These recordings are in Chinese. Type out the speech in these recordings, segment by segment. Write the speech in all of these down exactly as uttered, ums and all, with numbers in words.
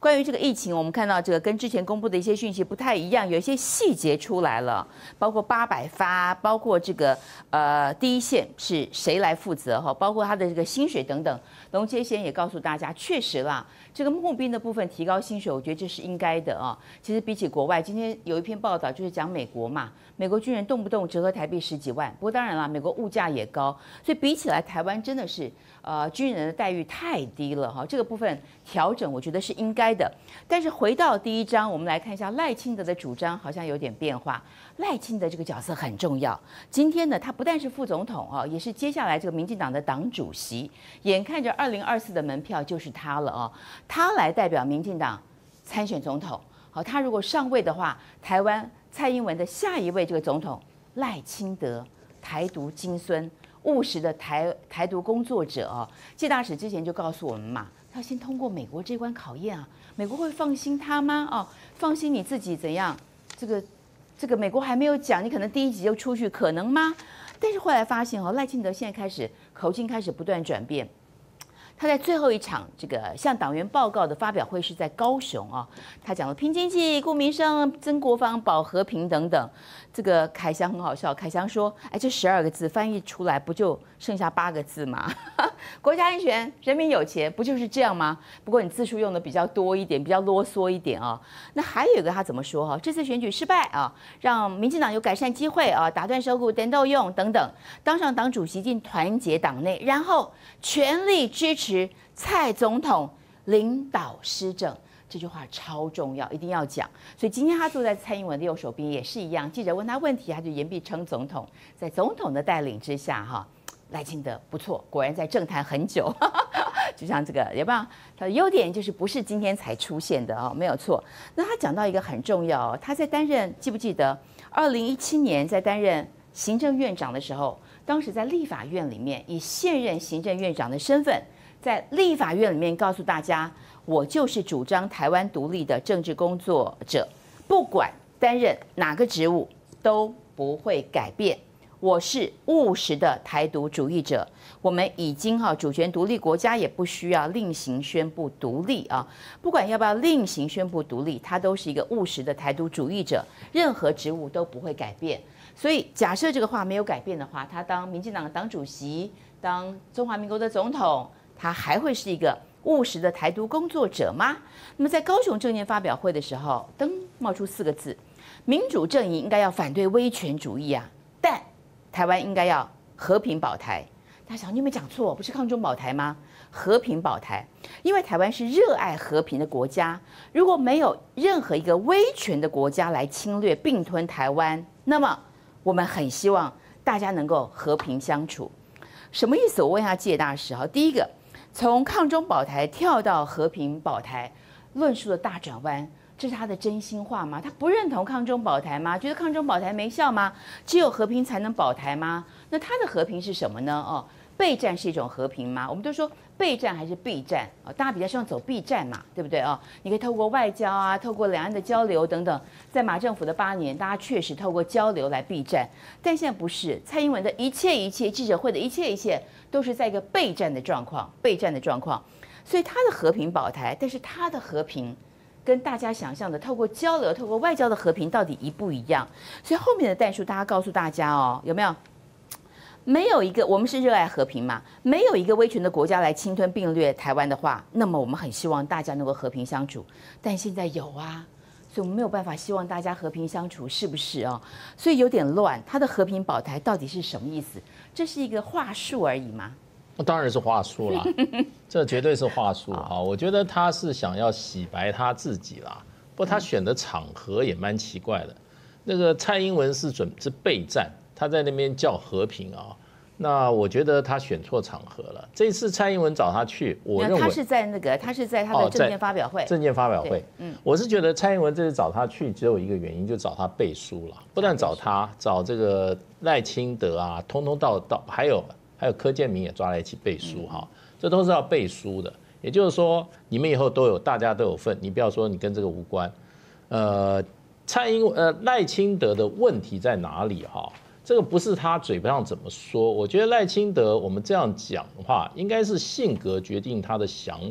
关于这个疫情，我们看到这个跟之前公布的一些讯息不太一样，有一些细节出来了，包括八百发，包括这个呃第一线是谁来负责哈，包括他的这个薪水等等。龙杰贤也告诉大家，确实啦，这个募兵的部分提高薪水，我觉得这是应该的啊。其实比起国外，今天有一篇报道就是讲美国嘛，美国军人动不动折合台币十几万，不过当然啦，美国物价也高，所以比起来，台湾真的是呃军人的待遇太低了哈，这个部分调整我觉得是应该的。但是回到第一章，我们来看一下赖清德的主张好像有点变化。赖清德这个角色很重要，今天呢，他不但是副总统啊，也是接下来这个民进党的党主席，眼看着二零二四的门票就是他了啊，他来代表民进党参选总统。好，他如果上位的话，台湾蔡英文的下一位这个总统赖清德，台独金孙，务实的台台独工作者啊，谢大使之前就告诉我们嘛，他先通过美国这关考验啊，美国会放心他吗？哦，放心你自己怎样？这个这个美国还没有讲，你可能第一集就出去，可能吗？但是后来发现哦，赖清德现在开始口径开始不断转变。他在最后一场这个向党员报告的发表会是在高雄啊，他讲了拼经济、顾民生、增国防、保和平等等。这个凯翔很好笑，凯翔说：“哎，这十二个字翻译出来不就剩下八个字吗？国家安全，人民有钱，不就是这样吗？不过你字数用的比较多一点，比较啰嗦一点啊。那还有一个他怎么说哈？这次选举失败啊，让民进党有改善机会啊，打断收股、等斗用等等，当上党主席并团结党内，然后全力支持蔡总统领导施政。”这句话超重要，一定要讲。所以今天他坐在蔡英文的右手边也是一样，记者问他问题，他就言必称总统。在总统的带领之下，哈，赖清德不错，果然在政坛很久。就像这个，也不知道他的优点就是不是今天才出现的哦，没有错。那他讲到一个很重要，他在担任，记不记得二零一七年在担任行政院长的时候，当时在立法院里面以现任行政院长的身份，在立法院里面告诉大家。我就是主张台湾独立的政治工作者，不管担任哪个职务都不会改变。我是务实的台独主义者。我们已经哈主权独立国家也不需要另行宣布独立啊，不管要不要另行宣布独立，他都是一个务实的台独主义者，任何职务都不会改变。所以假设这个话没有改变的话，他当民进党的党主席，当中华民国的总统，他还会是一个务实的台独工作者吗？那么在高雄政见发表会的时候，噔冒出四个字：民主阵营应该要反对威权主义啊，但台湾应该要和平保台。大家想，你有没有讲错？不是抗中保台吗？和平保台，因为台湾是热爱和平的国家，如果没有任何一个威权的国家来侵略并吞台湾，那么我们很希望大家能够和平相处。什么意思？我问一下介大使哈。第一个。从抗中保台跳到和平保台，论述的大转弯，这是他的真心话吗？他不认同抗中保台吗？觉得抗中保台没效吗？只有和平才能保台吗？那他的和平是什么呢？哦，备战是一种和平吗？我们都说备战还是避战啊？大家比较希望走避战嘛，对不对啊？你可以透过外交啊，透过两岸的交流等等，在马政府的八年，大家确实透过交流来避战，但现在不是。蔡英文的一切一切，记者会的一切一切。都是在一个备战的状况，备战的状况，所以他的和平保台，但是他的和平跟大家想象的透过交流、透过外交的和平到底一不一样？所以后面的弹数，大家告诉大家哦，有没有？没有一个，我们是热爱和平嘛，没有一个威权的国家来侵吞并掠台湾的话，那么我们很希望大家能够和平相处，但现在有啊。所以我们没有办法希望大家和平相处，是不是啊？所以有点乱。他的和平保台到底是什么意思？这是一个话术而已吗？ 那当然是话术啦，这绝对是话术啊！我觉得他是想要洗白他自己啦。不过他选的场合也蛮奇怪的。那个蔡英文是准是备战，他在那边叫和平啊。那我觉得他选错场合了。这次蔡英文找他去，我认为他是在那个，他是在他的政见发表会。 政见发表会，嗯，我是觉得蔡英文这次找他去，只有一个原因，就找他背书了。不但找他，找这个赖清德啊，通通到到，还有还有柯建铭也抓来一起背书哈，这都是要背书的。也就是说，你们以后都有，大家都有份，你不要说你跟这个无关。呃，蔡英呃赖清德的问题在哪里哈？这个不是他嘴巴上怎么说，我觉得赖清德我们这样讲的话，应该是性格决定他的想法。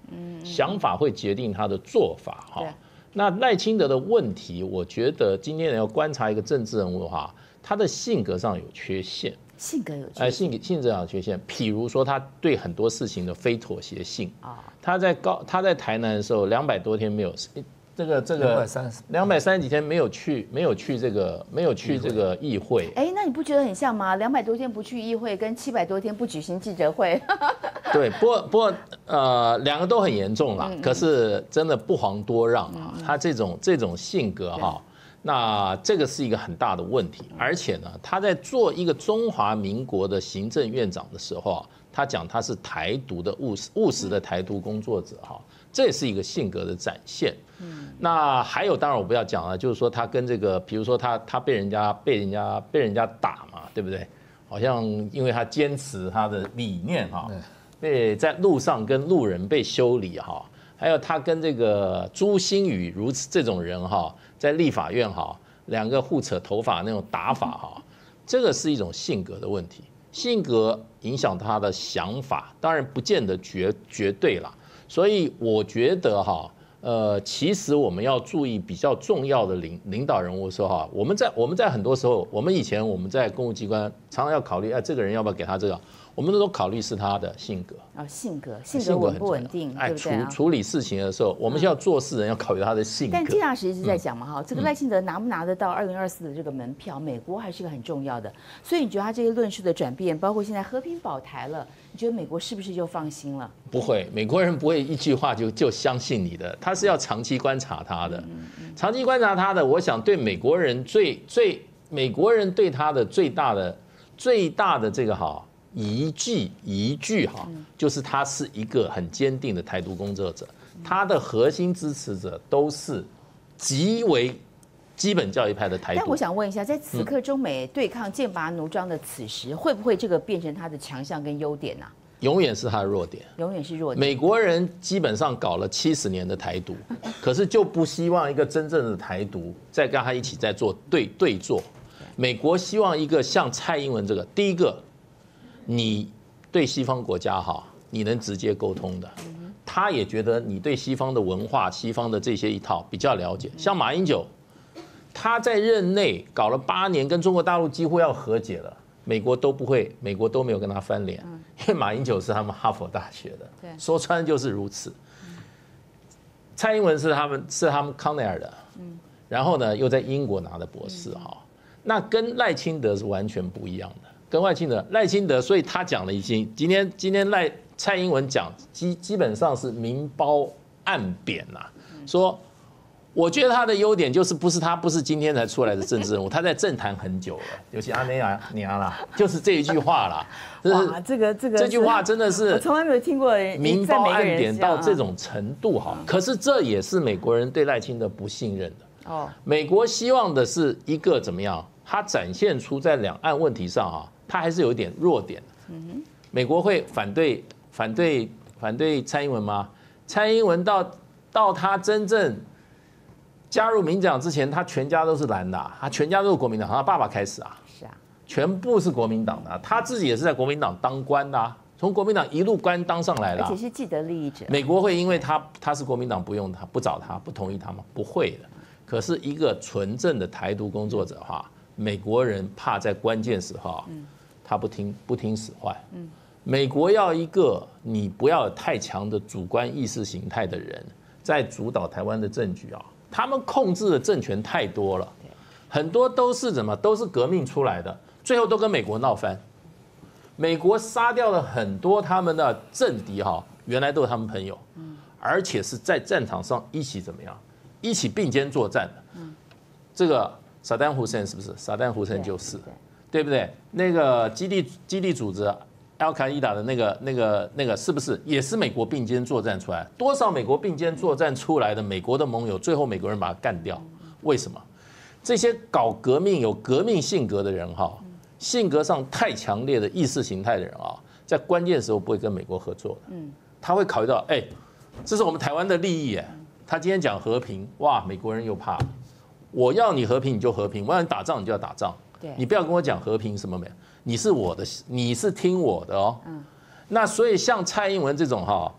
想法会决定他的做法哈。那赖清德的问题，我觉得今天要观察一个政治人物的话，他的性格上有缺陷。 性格有缺陷， 哎，性性格上有缺陷。譬如说，他对很多事情的非妥协性。啊，他在高他在台南的时候，两百多天没有这个这个两百三十几天没有去没有去这个没有去这个议会。 哎，那你不觉得很像吗？两百多天不去议会，跟七百多天不举行记者会。 对，不过不过呃，两个都很严重啦。可是真的不遑多让啊，他这种这种性格哈。那这个是一个很大的问题，而且呢，他在做一个中华民国的行政院长的时候啊，他讲他是台独的务实务实的台独工作者哈，这也是一个性格的展现。那还有，当然我不要讲了，就是说他跟这个，比如说他他被人家被人家被人家打嘛，对不对？好像因为他坚持他的理念哈，被在路上跟路人被修理哈。还有他跟这个朱新宇如此这种人哈，在立法院哈，两个互扯头发那种打法哈，这个是一种性格的问题，性格影响他的想法，当然不见得绝绝对啦。所以我觉得哈，呃，其实我们要注意比较重要的领领导人物的时候哈，我们在我们在很多时候，我们以前我们在公务机关常常要考虑，哎，这个人要不要给他这个。我们都考虑是他的性格啊，性格，性格稳不稳定，对不对？ 处处理事情的时候，我们需要做事人要考虑他的性格。 但季大使一直在讲嘛，哈，这个赖清德拿不拿得到二零二四的这个门票，美国还是一个很重要的。所以你觉得他这些论述的转变，包括现在和平保台了，你觉得美国是不是就放心了？ 不会，美国人不会一句话就就相信你的，他是要长期观察他的，长期观察他的。我想对美国人最最美国人对他的最大的最大的这个哈。一句一句哈，就是他是一个很坚定的台独工作者，他的核心支持者都是极为基本教义派的台独。 但我想问一下，在此刻中美对抗剑拔弩张的此时，会不会这个变成他的强项跟优点呢？ 永远是他的弱点， 永远是弱点。 美国人基本上搞了七十年的台独，可是就不希望一个真正的台独再跟他一起在做对对坐。美国希望一个像蔡英文这个，第一个。你对西方国家哈，你能直接沟通的，他也觉得你对西方的文化、西方的这些一套比较了解。像马英九，他在任内搞了八年，跟中国大陆几乎要和解了，美国都不会，美国都没有跟他翻脸，因为马英九是他们哈佛大学的，说穿就是如此。蔡英文是他们是他们康奈尔的，然后呢又在英国拿的博士哈，那跟赖清德是完全不一样的。跟赖清德，赖清德，所以他讲了已经，今天今天赖蔡英文讲基基本上是明褒暗贬呐，说我觉得他的优点就是不是他不是今天才出来的政治人物，他在政坛很久了，尤其阿内亚娘啦，就是这一句话啦， 哇，这个这个这句话真的是我从来没有听过明褒暗贬到这种程度哈，可是这也是美国人对赖清德不信任的哦，美国希望的是一个怎么样？他展现出在两岸问题上啊。他还是有一点弱点的。美国会反对反对反对蔡英文吗？蔡英文到到他真正加入民进党之前，他全家都是蓝的，他全家都是国民党，他爸爸开始啊，是啊，全部是国民党的，他自己也是在国民党当官的，从国民党一路官当上来的， 而且是既得利益者。 美国会因为他他是国民党不用他不找他不同意他吗？不会的。可是一个纯正的台独工作者哈，美国人怕在关键时候。他不听不听使唤，美国要一个你不要有太强的主观意识形态的人在主导台湾的政局啊，他们控制的政权太多了，很多都是什么都是革命出来的，最后都跟美国闹翻，美国杀掉了很多他们的政敌哈，原来都是他们朋友，而且是在战场上一起怎么样，一起并肩作战的，这个萨达姆胡塞是不是？萨达姆胡塞就是。对不对？那个基地基地组织al qaeda的那个那个那个是不是也是美国并肩作战出来？多少美国并肩作战出来的美国的盟友，最后美国人把他干掉？为什么？这些搞革命有革命性格的人哈，性格上太强烈的意识形态的人啊，在关键时候不会跟美国合作的。他会考虑到，哎，这是我们台湾的利益哎。他今天讲和平，哇，美国人又怕了。我要你和平你就和平，我要你打仗你就要打仗。你不要跟我讲和平什么没有，你是我的，你是听我的哦。那所以像蔡英文这种哈，会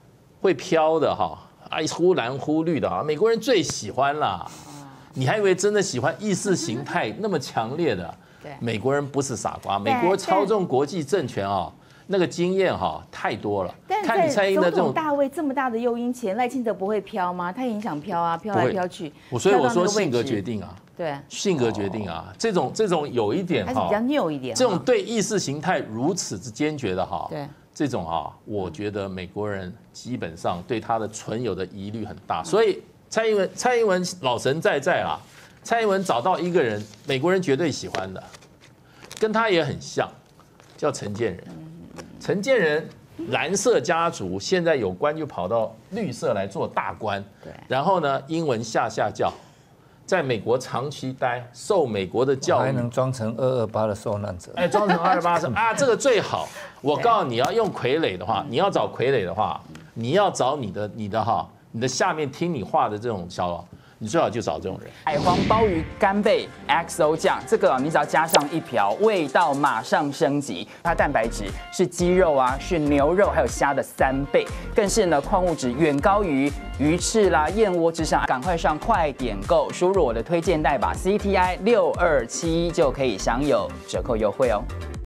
会飘的哈，啊忽蓝忽绿的哈，美国人最喜欢啦。你还以为真的喜欢意识形态那么强烈的？对，美国人不是傻瓜，美国操纵国际政权啊，那个经验哈太多了。 但在总统大卫这么大的诱因前，赖清德不会飘吗？他也想飘啊，飘来飘去。 我所以我说性格决定啊， 对， 性格决定啊，这种这种有一点哈， 还是比较拗一点。 这种对意识形态如此之坚决的哈， 对， 这种啊，我觉得美国人基本上对他的存有的疑虑很大，所以。蔡英文，蔡英文老神在在啊！蔡英文找到一个人，美国人绝对喜欢的，跟他也很像，叫陈建仁。陈建仁，蓝色家族现在有官就跑到绿色来做大官，然后呢，英文下下教，在美国长期待，受美国的教育， 还能装成二二八的受难者。 哎，装成二二八是啊，这个最好。我告诉你要用傀儡的话，你要找傀儡的话，你要找你的你的哈。你的下面听你话的这种小佬，你最好就找这种人。 海皇鲍鱼干贝 X O 酱，这个你只要加上一瓢，味道马上升级。它蛋白质是鸡肉啊，是牛肉还有虾的三倍，更是呢矿物质远高于鱼翅啦、燕窝之上。赶快上快点购，输入我的推荐代码 C T I 六二七就可以享有折扣优惠哦。